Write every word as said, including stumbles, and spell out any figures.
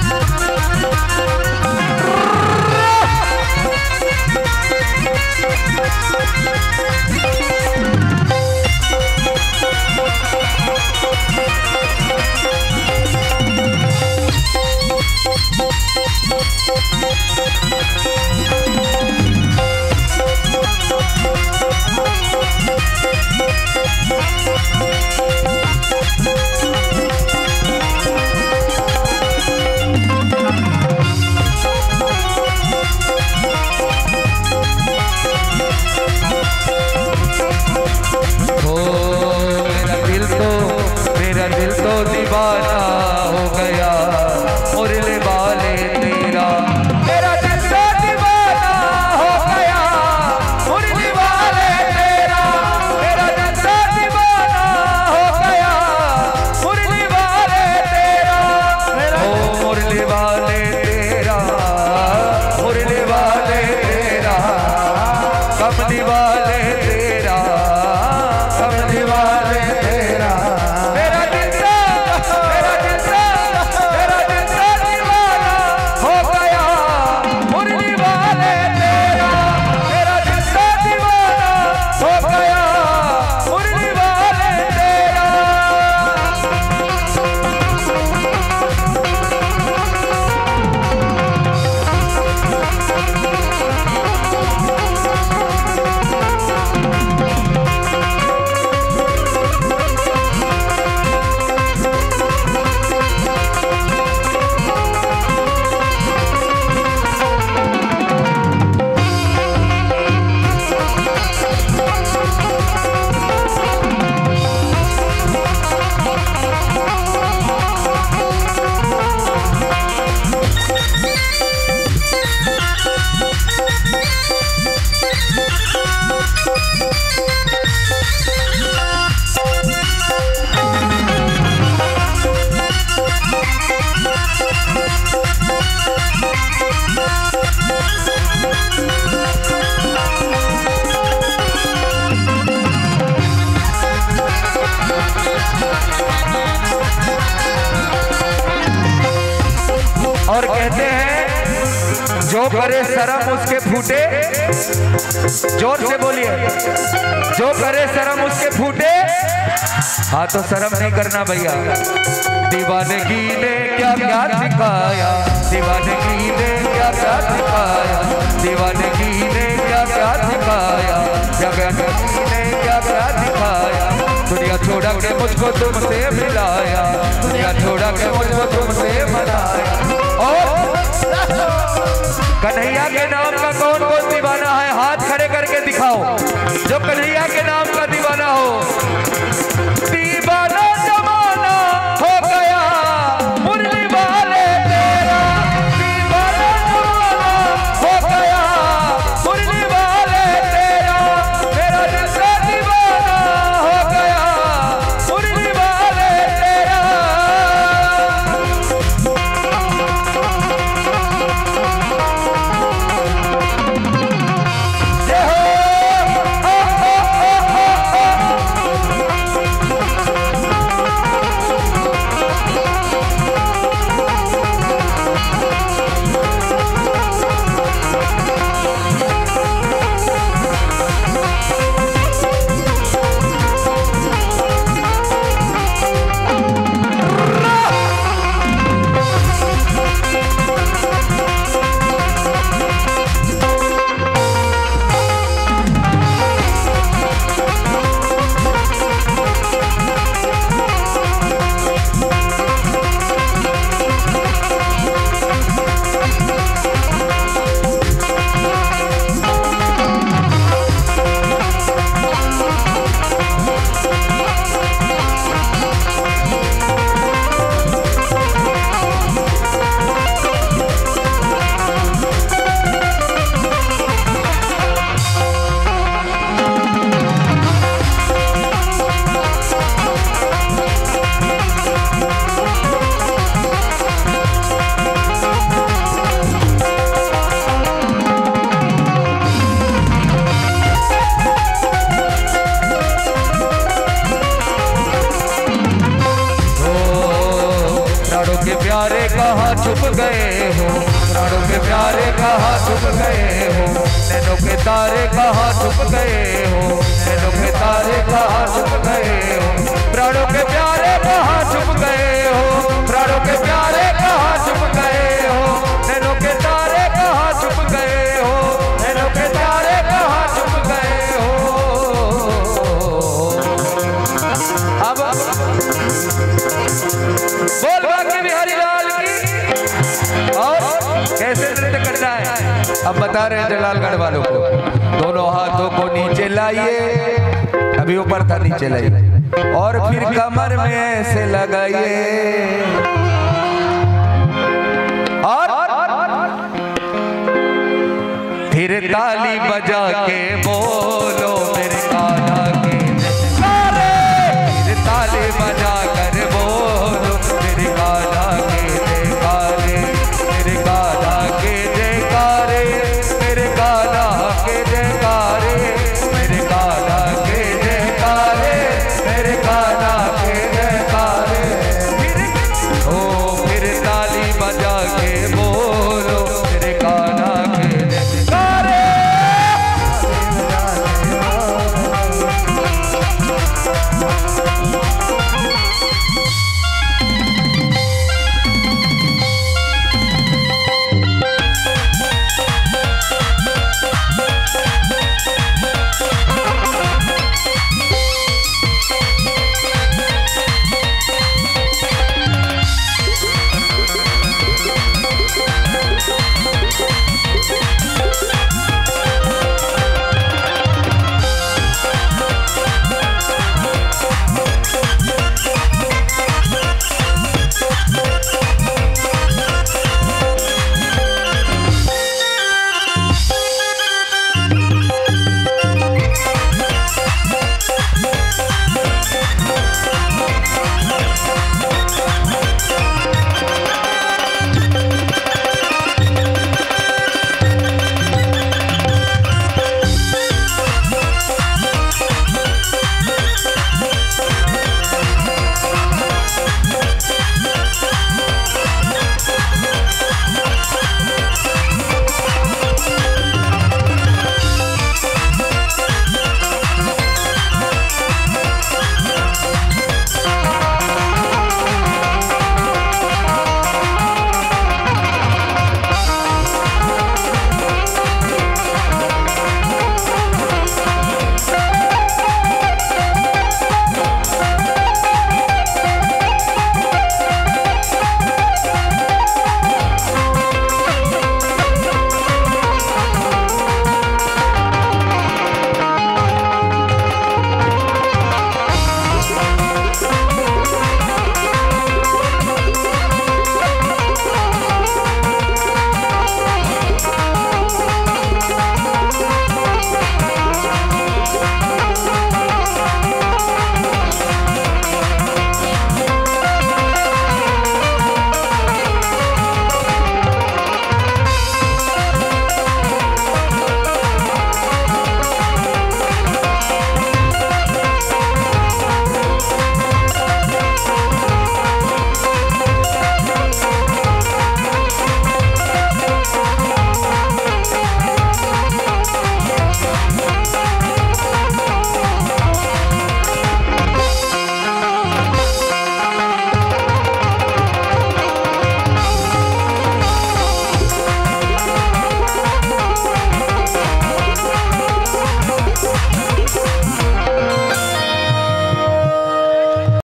और कहते हैं जो करे शर्म उसके फूटे, जोर से बोलिए, जो करे शर्म उसके फूटे। हाँ तो शर्म नहीं करना भैया। दीवानगी ने क्या क्या सिखाया, दीवानगी ने क्या क्या सिखाया, दीवानगी ने क्या क्या सिखाया, दीवानगी ने क्या क्या सिखाया। दुनिया छोड़ा के मुझको तुमसे मिलाया, दुनिया छोड़ा के मुझको तुमसे मिलाया। और कन्हैया के नाम का कौन कौन दीवाना है, हाथ खड़े करके दिखाओ जो कन्हैया के नाम का दीवाना हो। दीवाना जमाना हो गया मुरली वाले तेरा, दीवाना जमाना हो गया मुरली वाले तेरा, मेरा दिल से दीवाना हो गया मुरली वाले तेरा। कहाँ छुप गए हो, प्राणों के प्यारे कहाँ छुप गए हो, नैनों के तारे कहाँ छुप गए हो, नैनों के तारे कहाँ छुप गए हो, प्राणों के प्यारे कहाँ छुप गए हो, प्राणों के प्यारे कहाँ छुप गए हो, नैनों के तारे कहाँ छुप गए हो, नैनों के तारे कहाँ छुप गए हो। अब बोल बाकी बिहारी लाल की। और कैसे नृत्य करना है अब बता रहे हैं जलालगढ़ वालों को। दोनों हाथों को नीचे लाइए, अभी ऊपर था नीचे लाइए, और फिर कमर में ऐसे लगाइए, और फिर ताली बजा के बोलो मेरे कान्हा के जयकारे, फिर ताली बजा कर बोलो मेरे कान्हा के जयकारे, मेरे कान्हा के जयकारे, मेरे कान्हा के जयकारे, मेरे कान्हा के जयकारे, मेरे कान्हा के जयकारे। फिर ओ फिर ताली बजा के